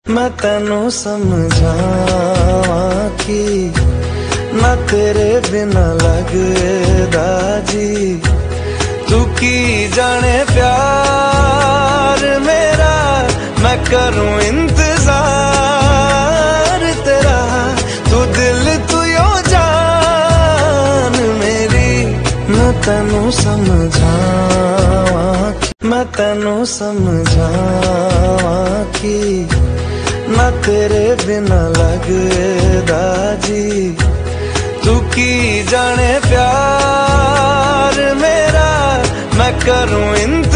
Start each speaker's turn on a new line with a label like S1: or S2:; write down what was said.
S1: मैं तेनू समझावां कि ना तेरे बिना लगदा जी। तू की जाने प्यार मेरा, मैं करूं इंतजार तेरा। तू दिल तू यो जान मेरी। मैं तेनू समझावां, मैं तेनू समझावां कि ना तेरे बिना लगदा जी। तू की जाने प्यार मेरा, मैं करूं